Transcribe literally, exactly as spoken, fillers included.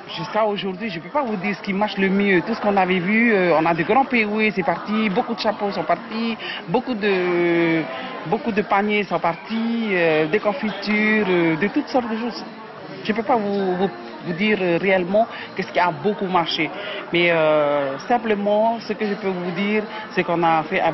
jusqu'à aujourd'hui, je ne peux pas vous dire ce qui marche le mieux. Tout ce qu'on avait vu, euh, on a de grands P O E, c'est parti, beaucoup de chapeaux sont partis, beaucoup de, beaucoup de paniers sont partis, euh, des confitures, euh, de toutes sortes de choses. Je ne peux pas vous, vous, vous dire euh, réellement qu'est-ce qui a beaucoup marché. Mais euh, simplement, ce que je peux vous dire, c'est qu'on a fait un